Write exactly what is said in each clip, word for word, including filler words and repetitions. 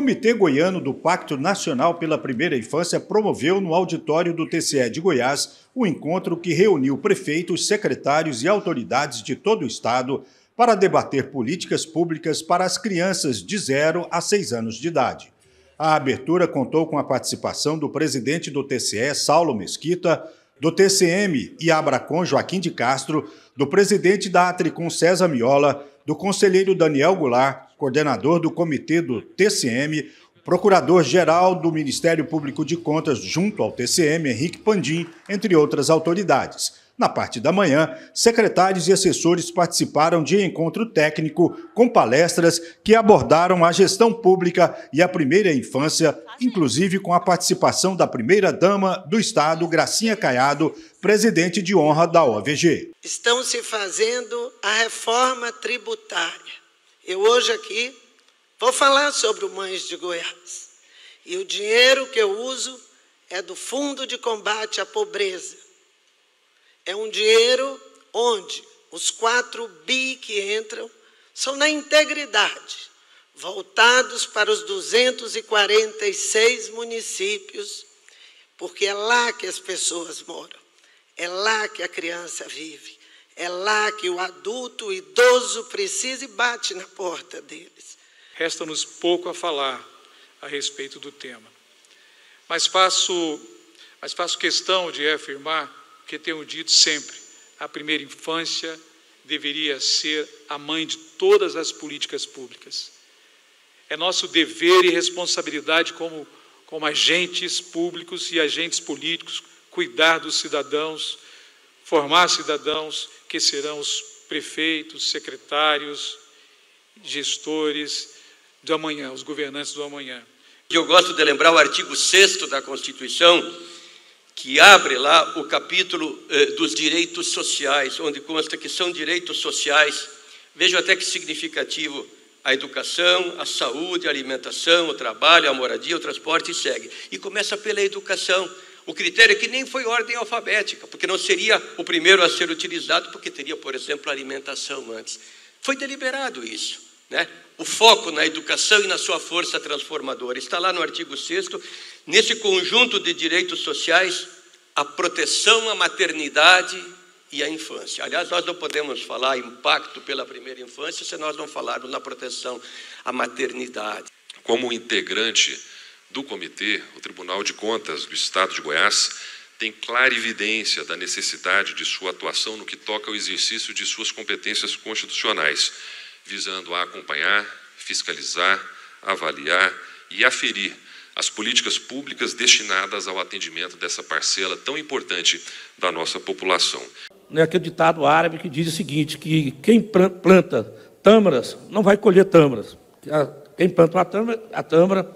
Comitê Goiano do Pacto Nacional pela Primeira Infância promoveu no auditório do T C E de Goiás o encontro que reuniu prefeitos, secretários e autoridades de todo o estado para debater políticas públicas para as crianças de zero a seis anos de idade. A abertura contou com a participação do presidente do T C E, Saulo Mesquita, do T C M e Abracon, Joaquim de Castro, do presidente da Atricom, César Miola, do conselheiro Daniel Goulart, coordenador do comitê do T C M, procurador-geral do Ministério Público de Contas junto ao T C M, Henrique Pandim, entre outras autoridades. Na parte da manhã, secretários e assessores participaram de encontro técnico com palestras que abordaram a gestão pública e a primeira infância, inclusive com a participação da primeira-dama do Estado, Gracinha Caiado, presidente de honra da O V G. Estão se fazendo a reforma tributária. Eu hoje aqui vou falar sobre o Mães de Goiás. E o dinheiro que eu uso é do Fundo de Combate à Pobreza. É um dinheiro onde os quatro bi que entram são na integridade, voltados para os duzentos e quarenta e seis municípios, porque é lá que as pessoas moram, é lá que a criança vive, é lá que o adulto, o idoso precisa e bate na porta deles. Resta-nos pouco a falar a respeito do tema, mas faço, mas faço questão de afirmar que tenho dito sempre, a primeira infância deveria ser a mãe de todas as políticas públicas. É nosso dever e responsabilidade como, como agentes públicos e agentes políticos cuidar dos cidadãos, formar cidadãos que serão os prefeitos, secretários, gestores do amanhã, os governantes do amanhã. Eu gosto de lembrar o artigo sexto da Constituição, que abre lá o capítulo eh, dos direitos sociais, onde consta que são direitos sociais. Vejam até que significativo: a educação, a saúde, a alimentação, o trabalho, a moradia, o transporte, e segue. E começa pela educação. O critério é que nem foi ordem alfabética, porque não seria o primeiro a ser utilizado, porque teria, por exemplo, a alimentação antes. Foi deliberado isso, né? O foco na educação e na sua força transformadora. Está lá no artigo sexto, nesse conjunto de direitos sociais, a proteção à maternidade e à infância. Aliás, nós não podemos falar impacto pela primeira infância se nós não falarmos na proteção à maternidade. Como integrante do comitê, o Tribunal de Contas do Estado de Goiás tem clara evidência da necessidade de sua atuação no que toca ao exercício de suas competências constitucionais, visando a acompanhar, fiscalizar, avaliar e aferir as políticas públicas destinadas ao atendimento dessa parcela tão importante da nossa população. É aquele ditado árabe que diz o seguinte, que quem planta tâmaras não vai colher tâmaras. Quem planta uma tâmara, a tâmara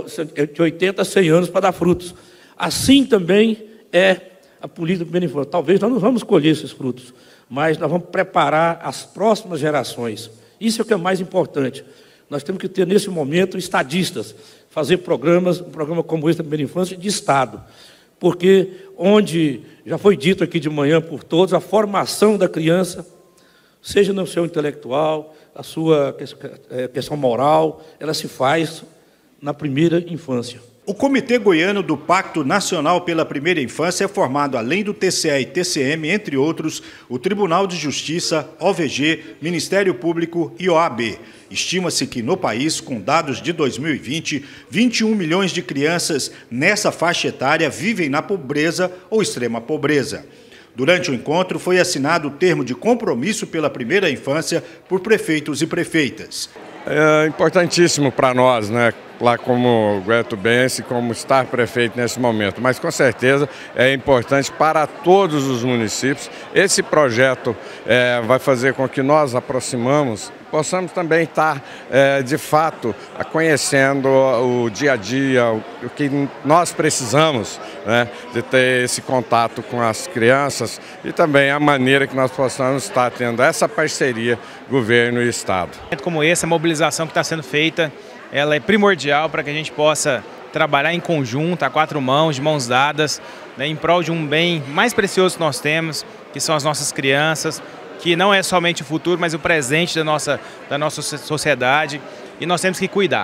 é de oitenta a cem anos para dar frutos. Assim também é a política da primeira infância. Talvez nós não vamos colher esses frutos, mas nós vamos preparar as próximas gerações. Isso é o que é mais importante. Nós temos que ter, nesse momento, estadistas, fazer programas, um programa como esse da primeira infância, de Estado. Porque, onde já foi dito aqui de manhã por todos, a formação da criança, seja no seu intelectual, a sua questão moral, ela se faz na primeira infância. O Comitê Goiano do Pacto Nacional pela Primeira Infância é formado, além do T C E e T C M, entre outros, o Tribunal de Justiça, O V G, Ministério Público e O A B. Estima-se que no país, com dados de dois mil e vinte, vinte e um milhões de crianças nessa faixa etária vivem na pobreza ou extrema pobreza. Durante o encontro, foi assinado o termo de compromisso pela primeira infância por prefeitos e prefeitas. É importantíssimo para nós, né? Lá como goiatubense, como estar prefeito nesse momento, mas com certeza é importante para todos os municípios. Esse projeto é, vai fazer com que nós aproximamos, possamos também estar é, de fato conhecendo o dia a dia, o, o que nós precisamos, né, de ter esse contato com as crianças e também a maneira que nós possamos estar tendo essa parceria governo e Estado. Como essa mobilização que está sendo feita, ela é primordial para que a gente possa trabalhar em conjunto, a quatro mãos, de mãos dadas, né, em prol de um bem mais precioso que nós temos, que são as nossas crianças, que não é somente o futuro, mas o presente da nossa, da nossa sociedade, e nós temos que cuidar.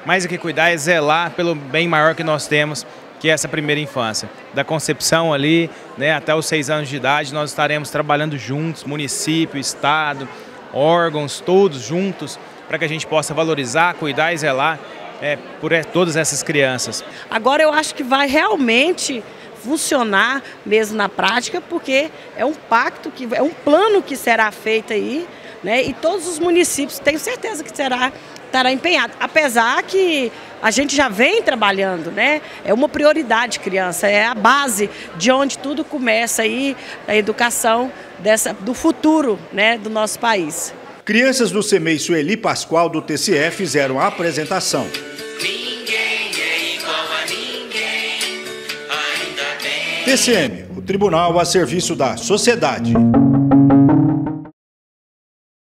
mais do que cuidar, é zelar pelo bem maior que nós temos, que é essa primeira infância. Da concepção ali, né, até os seis anos de idade, nós estaremos trabalhando juntos, município, estado, órgãos, todos juntos, para que a gente possa valorizar, cuidar e zelar é, por todas essas crianças. Agora eu acho que vai realmente funcionar mesmo na prática, porque é um pacto, que é um plano que será feito aí, né, e todos os municípios, tenho certeza que será, estará empenhado, apesar que a gente já vem trabalhando, né? É uma prioridade criança, é a base de onde tudo começa aí, a educação dessa, do futuro, né, do nosso país. Crianças do CEMEI Sueli Pascoal do T C E fizeram a apresentação. Ninguém é igual a ninguém, ainda bem. T C M, o Tribunal a serviço da sociedade.